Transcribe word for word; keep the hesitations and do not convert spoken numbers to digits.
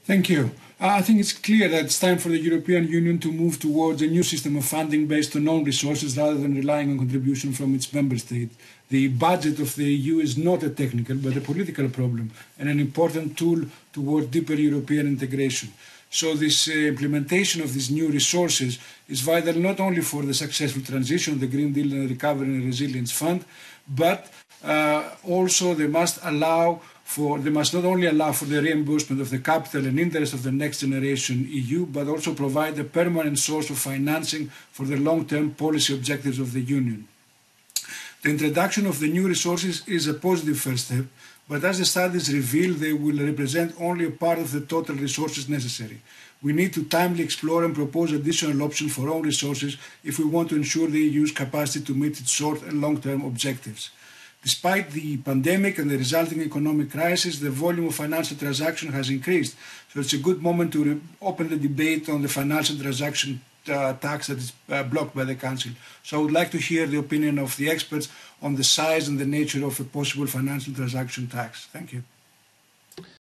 Thank you. Uh, I think it's clear that it's time for the European Union to move towards a new system of funding based on own resources rather than relying on contribution from its member state. The budget of the E U is not a technical but a political problem and an important tool towards deeper European integration. So this uh, implementation of these new resources is vital not only for the successful transition of the Green Deal and the Recovery and Resilience Fund, but uh, also they must allow for, they must not only allow for the reimbursement of the capital and interest of the next generation E U, but also provide a permanent source of financing for the long-term policy objectives of the Union. The introduction of the new resources is a positive first step, but as the studies reveal, they will represent only a part of the total resources necessary. We need to timely explore and propose additional options for own resources if we want to ensure the E U's capacity to meet its short and long-term objectives. Despite the pandemic and the resulting economic crisis, the volume of financial transactions has increased. So it's a good moment to open the debate on the financial transaction uh, tax that is uh, blocked by the Council. So I would like to hear the opinion of the experts on the size and the nature of a possible financial transaction tax. Thank you.